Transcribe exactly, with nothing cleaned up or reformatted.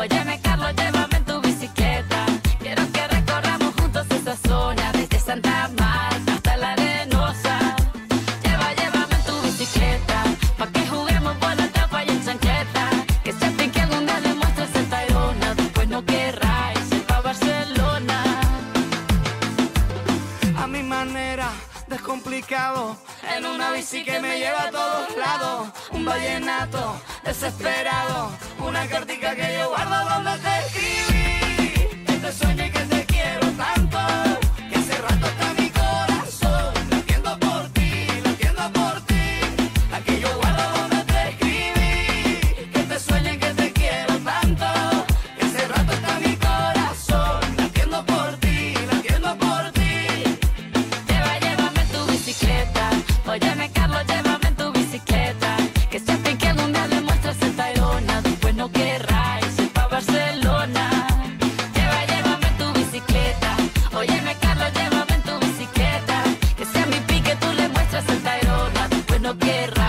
Óyeme, Carlos, llévame en tu bicicleta. Quiero que recorramos juntos esa zona, desde Santa Marta hasta la Arenosa. Lleva, llévame en tu bicicleta, pa' que juguemos por la tapa y en chancleta. Que sepan que algún día le muestres el Tayrona, después no querráis ir pa' Barcelona. A mi manera, descomplicado, en una bici que me lleva a todos lados. Un vallenato desesperado, una cartica que yo guardo donde te escribí. Que te sueño y que te quiero tanto, que hace rato está mi corazón latiendo por ti, latiendo por ti. La que yo guardo donde te escribí. Que te sueño y que te quiero tanto, que hace rato está mi corazón latiendo por ti, latiendo por ti. Lleva, llévame en tu bicicleta. Óyeme, Carlos, llévame en tu bicicleta. Que sepan que algún día le muestras el Tayrona, después no querráis ir pa' Barcelona. Lleva, llévame en tu bicicleta. Óyeme, Carlos, llévame en tu bicicleta. Que sea mi pique, tú le muestras el Tayrona, después no querráis.